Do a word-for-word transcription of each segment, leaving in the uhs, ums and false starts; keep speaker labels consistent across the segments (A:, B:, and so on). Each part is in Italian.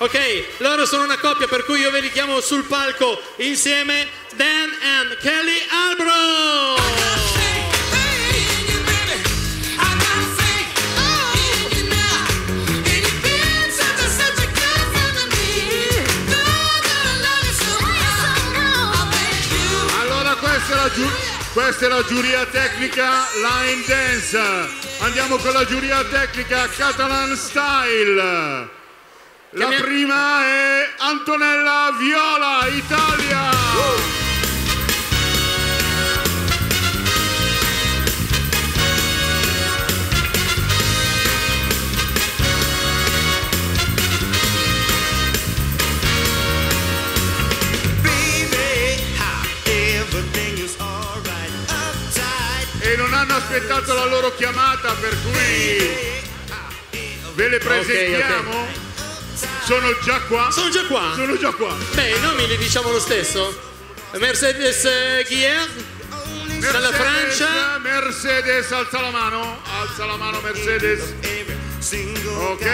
A: Ok, loro sono una coppia, per cui io ve li chiamo sul palco insieme, Dan and Kelly Albro.
B: Questa è, la giu- questa è la giuria tecnica Line Dance. Andiamo con la giuria tecnica Catalan Style. La
A: Chiamia-
B: prima è Antonella Viola, Italia. Uh! E non hanno aspettato la loro chiamata, per cui ve le presentiamo.
A: Okay, okay.
B: Sono già qua.
A: Sono già qua.
B: Sono già qua.
A: Beh, i nomi li diciamo lo stesso. Mercedes eh, Guier, dalla Francia.
B: Mercedes, alza la mano. Alza la mano, Mercedes. Ok.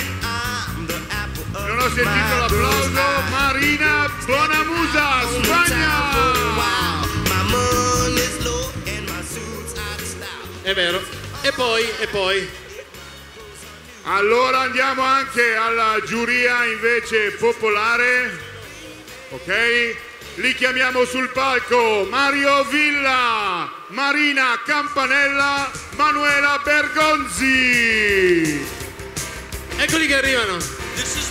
B: Non ho sentito l'applauso. Marina Bonamusa, Spagna.
A: È vero. E poi, e poi.
B: Allora andiamo anche alla giuria invece popolare. Ok? Li chiamiamo sul palco Mario Villa, Marina Campanella, Manuela Bergonzi.
A: Eccoli che arrivano.